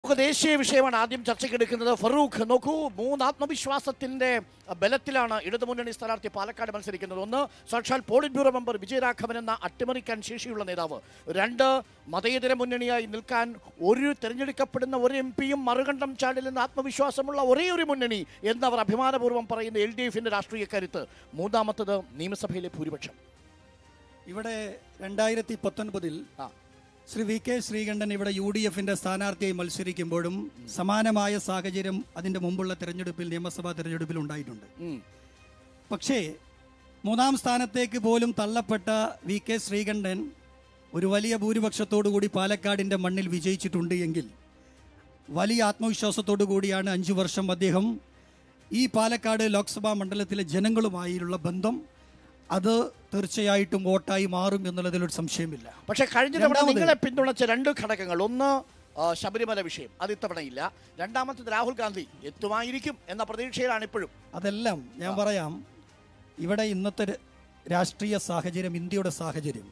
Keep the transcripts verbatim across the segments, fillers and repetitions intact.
ദേശീയ വിഷയമാണ് ആദ്യം ചർച്ചയ്ക്കെടുക്കുന്നത്. ഫറൂഖ്, നോക്കൂ, മൂന്ന് ആത്മവിശ്വാസത്തിന്റെ ബലത്തിലാണ് ഇടതുമുന്നണി സ്ഥാനാർത്ഥി പാലക്കാട് മത്സരിക്കുന്നത്. ഒന്ന്, സാക്ഷാൽ പോളിറ്റ് ബ്യൂറോ മെമ്പർ വിജയരാഘവൻ എന്ന അട്ടിമറിക്കാൻ ശേഷിയുള്ള നേതാവ്. രണ്ട്, മതേതര മുന്നണിയായി നിൽക്കാൻ ഒരു തിരഞ്ഞെടുക്കപ്പെടുന്ന ഒരു എം പിയും മറുകണ്ഠം ചാടില്ലെന്ന ആത്മവിശ്വാസമുള്ള ഒരേ ഒരു മുന്നണി എന്നവർ അഭിമാനപൂർവ്വം പറയുന്ന എൽ ഡി എഫിന്റെ രാഷ്ട്രീയ കരുത്ത്. മൂന്നാമത്തത് നിയമസഭയിലെ ഭൂരിപക്ഷം. ഇവിടെ രണ്ടായിരത്തി പത്തൊൻപതിൽ ശ്രീ വി കെ ശ്രീകണ്ഠൻ ഇവിടെ യു ഡി എഫിന്റെ സ്ഥാനാർത്ഥിയായി മത്സരിക്കുമ്പോഴും സമാനമായ സാഹചര്യം അതിന്റെ മുമ്പുള്ള തെരഞ്ഞെടുപ്പിൽ, നിയമസഭാ തെരഞ്ഞെടുപ്പിൽ ഉണ്ടായിട്ടുണ്ട്. പക്ഷേ മൂന്നാം സ്ഥാനത്തേക്ക് പോലും തള്ളപ്പെട്ട വി കെ ശ്രീകണ്ഠൻ ഒരു വലിയ ഭൂരിപക്ഷത്തോടുകൂടി പാലക്കാടിന്റെ മണ്ണിൽ വിജയിച്ചിട്ടുണ്ട് എങ്കിൽ വലിയ ആത്മവിശ്വാസത്തോടു കൂടിയാണ് അഞ്ചു വർഷം അദ്ദേഹം ഈ പാലക്കാട് ലോക്സഭാ മണ്ഡലത്തിലെ ജനങ്ങളുമായുള്ള ബന്ധം അത് തീർച്ചയായിട്ടും വോട്ടായി മാറും എന്നുള്ളതിലൊരു സംശയമില്ല. പക്ഷേ കഴിഞ്ഞ തവണ നിങ്ങളെ പിന്തുണച്ച രണ്ട് ഘടകങ്ങൾ, ഒന്ന് ശബരിമല വിഷയം, അത് ഇത്തവണയില്ല. രണ്ടാമത്തത് രാഹുൽ ഗാന്ധി എത്തുമായിരിക്കും എന്ന പ്രതീക്ഷയിലാണ് ഇപ്പോഴും. അതെല്ലാം ഞാൻ പറയാം. ഇവിടെ ഇന്നത്തെ രാഷ്ട്രീയ സാഹചര്യം, ഇന്ത്യയുടെ സാഹചര്യം,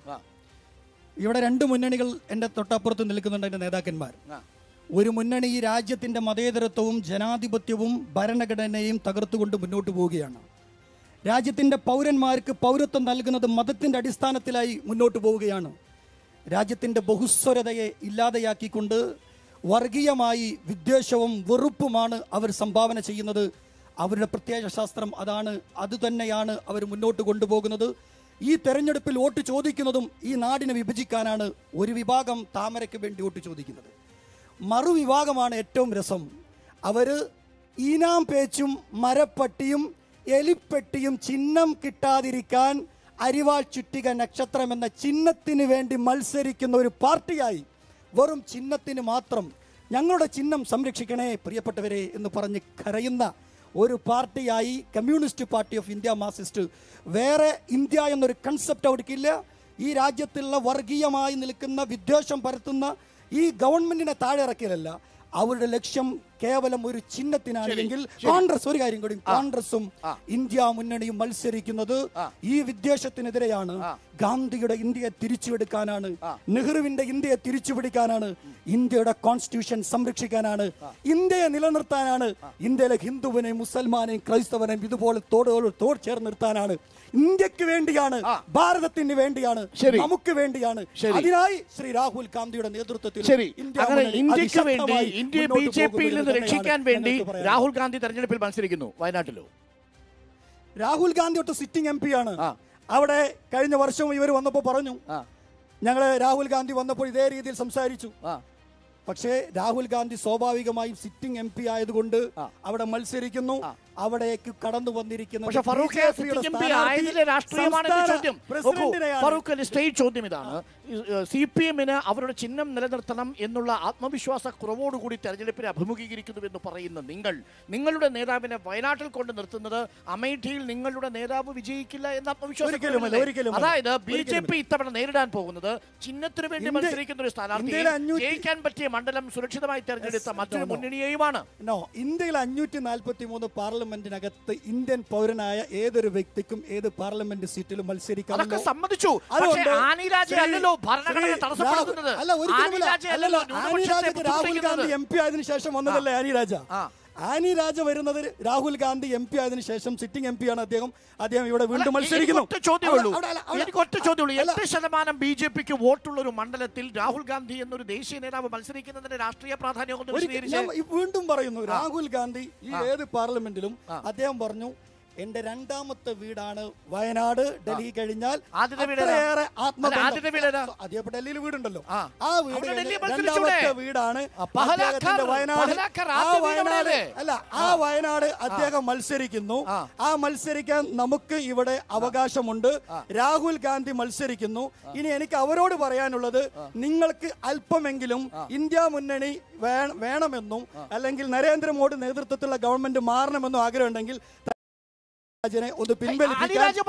ഇവിടെ രണ്ട് മുന്നണികൾ എൻ്റെ തൊട്ടപ്പുറത്ത് നിൽക്കുന്നുണ്ട്. എൻ്റെ നേതാക്കന്മാർ, ഒരു മുന്നണി ഈ രാജ്യത്തിൻ്റെ മതേതരത്വവും ജനാധിപത്യവും ഭരണഘടനയും തകർത്തുകൊണ്ട് മുന്നോട്ട് പോവുകയാണ്. രാജ്യത്തിൻ്റെ പൗരന്മാർക്ക് പൗരത്വം നൽകുന്നത് മതത്തിൻ്റെ അടിസ്ഥാനത്തിലായി മുന്നോട്ട് പോവുകയാണ്. രാജ്യത്തിൻ്റെ ബഹുസ്വരതയെ ഇല്ലാതെയാക്കിക്കൊണ്ട് വർഗീയമായി വിദ്വേഷവും വെറുപ്പുമാണ് അവർ സംഭാവന ചെയ്യുന്നത്. അവരുടെ പ്രത്യയ ശാസ്ത്രം അതാണ്, അതുതന്നെയാണ് അവർ മുന്നോട്ട് കൊണ്ടുപോകുന്നത്. ഈ തെരഞ്ഞെടുപ്പിൽ വോട്ട് ചോദിക്കുന്നതും ഈ നാടിനെ വിഭജിക്കാനാണ്. ഒരു വിഭാഗം താമരയ്ക്ക് വേണ്ടി വോട്ട് ചോദിക്കുന്നത്, മറുവിഭാഗമാണ് ഏറ്റവും രസം. അവർ ഈനാം പേച്ചും മരപ്പട്ടിയും എലിപ്പെട്ടിയും ചിഹ്നം കിട്ടാതിരിക്കാൻ അരിവാൾ ചുറ്റിക നക്ഷത്രം എന്ന ചിഹ്നത്തിന് വേണ്ടി മത്സരിക്കുന്ന ഒരു പാർട്ടിയായി, വെറും ചിഹ്നത്തിന് മാത്രം ഞങ്ങളുടെ ചിഹ്നം സംരക്ഷിക്കണേ പ്രിയപ്പെട്ടവരെ എന്ന് പറഞ്ഞ് കരയുന്ന ഒരു പാർട്ടിയായി communist party of India Marxist. വേറെ ഇന്ത്യ എന്നൊരു കൺസെപ്റ്റ് അവർക്കില്ല. ഈ രാജ്യത്തുള്ള വർഗീയമായി നിൽക്കുന്ന വിദ്വേഷം പരത്തുന്ന ഈ ഗവൺമെന്റിനെ താഴെ ഇറക്കിയതല്ല. അവരുടെ ലക്ഷ്യം കേവലം ഒരു ചിഹ്നത്തിനാണെങ്കിൽ കോൺഗ്രസ്, ഒരു കാര്യം കൂടി, കോൺഗ്രസും ഇന്ത്യ മുന്നണിയും മത്സരിക്കുന്നത് ഈ വിദ്വേഷത്തിനെതിരെയാണ്. ഗാന്ധിയുടെ ഇന്ത്യയെ തിരിച്ചുപിടിക്കാനാണ്, നെഹ്റുവിന്റെ ഇന്ത്യയെ തിരിച്ചുപിടിക്കാനാണ്, ഇന്ത്യയുടെ കോൺസ്റ്റിറ്റ്യൂഷൻ സംരക്ഷിക്കാനാണ്, ഇന്ത്യയെ നിലനിർത്താനാണ്, ഇന്ത്യയിലെ ഹിന്ദുവിനെയും മുസൽമാനെയും ക്രൈസ്തവനെയും ഇതുപോലെ തോടോട് തോട് ചേർന്ന് നിർത്താനാണ്. ഇന്ത്യക്ക് വേണ്ടിയാണ്, ഭാരതത്തിന് വേണ്ടിയാണ്, നമുക്ക് വേണ്ടിയാണ്. അതിനായി ശ്രീ രാഹുൽ ഗാന്ധിയുടെ നേതൃത്വത്തിൽ ഇന്ത്യക്ക് വേണ്ടി, ഇന്ത്യ ബി ജെ പിയിൽ നിന്ന് രക്ഷിക്കാൻ വേണ്ടി രാഹുൽ ഗാന്ധി തെരഞ്ഞെടുപ്പിൽ മത്സരിക്കുന്നു. വയനാട്ടിലോ രാഹുൽ ഗാന്ധി ഒട്ട് സിറ്റിംഗ് എം പി ആണ്. അവിടെ കഴിഞ്ഞ വർഷവും ഇവർ വന്നപ്പോൾ പറഞ്ഞു, ഞങ്ങള് രാഹുൽ ഗാന്ധി വന്നപ്പോൾ ഇതേ രീതിയിൽ സംസാരിച്ചു. പക്ഷേ രാഹുൽ ഗാന്ധി സ്വാഭാവികമായും സിറ്റിംഗ് എം പി ആയതുകൊണ്ട് അവിടെ മത്സരിക്കുന്നു. അവിടേക്ക് കടന്നു വന്നിരിക്കുന്ന ചോദ്യം ഇതാണ്, സി പി എമ്മിന് അവരുടെ ചിഹ്നം നിലനിർത്തണം എന്നുള്ള ആത്മവിശ്വാസ കുറവോടുകൂടി തെരഞ്ഞെടുപ്പിനെ അഭിമുഖീകരിക്കുന്നു എന്ന് പറയുന്ന നിങ്ങൾ, നിങ്ങളുടെ നേതാവിനെ വയനാട്ടിൽ കൊണ്ട് നിർത്തുന്നത് അമേഠിയിൽ നിങ്ങളുടെ നേതാവ് വിജയിക്കില്ല എന്ന ആത്മവിശ്വാസം. അതായത് ബി ജെ പി ഇത്തവണ നേരിടാൻ പോകുന്നത് ചിഹ്നത്തിന് വേണ്ടി മത്സരിക്കുന്ന ഒരു സ്ഥാനാർത്ഥിയെ ജയിക്കാൻ പറ്റിയ മണ്ഡലം സുരക്ഷിതമായി തെരഞ്ഞെടുത്ത മറ്റൊരു മുന്നണിയെയുമാണ്. ഇന്ത്യയിൽ അഞ്ഞൂറ്റി നാൽപ്പത്തി മൂന്ന് പാർലമെന്റിനകത്ത് ഇന്ത്യൻ പൗരനായ ഏതൊരു വ്യക്തിക്കും ഏത് പാർലമെന്റ് സീറ്റിലും മത്സരിക്കാം. സമ്മതിച്ചു. രാഹുൽ ഗാന്ധി എം പി ആയതിനു ശേഷം വന്നതല്ലേ ആനി രാജ? ആനി രാജ വരുന്നത് രാഹുൽ ഗാന്ധി എം പി ആയതിനു ശേഷം സിറ്റിംഗ് എം പി ആണ് അദ്ദേഹം. അദ്ദേഹം ഇവിടെ വീണ്ടും മത്സരിക്കുന്നു. എട്ട് ശതമാനം ബി ജെ പിക്ക് വോട്ടുള്ള ഒരു മണ്ഡലത്തിൽ രാഹുൽ ഗാന്ധി എന്നൊരു ദേശീയ നേതാവ് മത്സരിക്കുന്നതിന്റെ രാഷ്ട്രീയ പ്രാധാന്യം വീണ്ടും പറയുന്നു. രാഹുൽ ഗാന്ധി ഈ ഏത് പാർലമെന്റിലും അദ്ദേഹം പറഞ്ഞു, എന്റെ രണ്ടാമത്തെ വീടാണ് വയനാട്. ഡൽഹി കഴിഞ്ഞാൽ ഡൽഹിയിൽ വീടുണ്ടല്ലോ, ആ വീട് രണ്ടാമത്തെ വീടാണ് വയനാട്. ആ വയനാട് അല്ല ആ വയനാട് അദ്ദേഹം മത്സരിക്കുന്നു. ആ മത്സരിക്കാൻ നമുക്ക് ഇവിടെ അവകാശമുണ്ട്. രാഹുൽ ഗാന്ധി മത്സരിക്കുന്നു. ഇനി എനിക്ക് അവരോട് പറയാനുള്ളത്, നിങ്ങൾക്ക് അല്പമെങ്കിലും ഇന്ത്യ മുന്നണി വേണമെന്നും അല്ലെങ്കിൽ നരേന്ദ്രമോദി നേതൃത്വത്തിലുള്ള ഗവൺമെന്റ് മാറണമെന്നും ആഗ്രഹമുണ്ടെങ്കിൽ ആനിരാജ്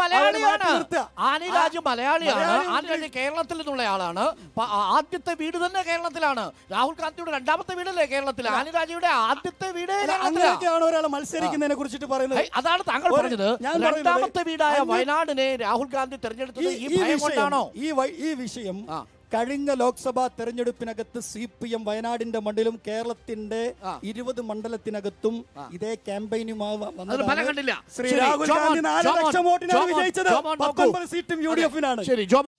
മലയാളിയാണ്, കേരളത്തിൽ നിന്നുള്ള ആളാണ്. ആദ്യത്തെ വീട് തന്നെ കേരളത്തിലാണ്. രാഹുൽ ഗാന്ധിയുടെ രണ്ടാമത്തെ വീടല്ലേ കേരളത്തിൽ? ആനിരാജയുടെ ആദ്യത്തെ വീട് അങ്ങനെയൊക്കെയാണ് ഒരാൾ മത്സരിക്കുന്നതിനെ കുറിച്ചിട്ട് പറയുന്നത്. അതാണ് താങ്കൾ പറഞ്ഞത്. രണ്ടാമത്തെ വീടായ വയനാടിനെ രാഹുൽ ഗാന്ധി തെരഞ്ഞെടുത്തത് ഈ ഭയം കൊണ്ടാണോ? ഈ വിഷയം കഴിഞ്ഞ ലോക്സഭാ തെരഞ്ഞെടുപ്പിനകത്ത് സി പി എം വയനാടിന്റെ മണ്ഡലം കേരളത്തിന്റെ ആ. ഇരുപത് മണ്ഡലത്തിനകത്തും ഇതേ ക്യാമ്പയിനുമായി അത് ഫലം കണ്ടില്ല. ശ്രീ ശരി, രാഹുൽ ജോമോൻ, ഗാന്ധി നാല് ജോമോൻ, ലക്ഷം വോട്ടിനാണ് ജോമോൻ, വിജയിച്ചത്. ജോമോൻ നോക്കൂ. പത്തൊൻപത് സീറ്റും യു ഡി എഫിനാണ്. ശരി, ജോമോൻ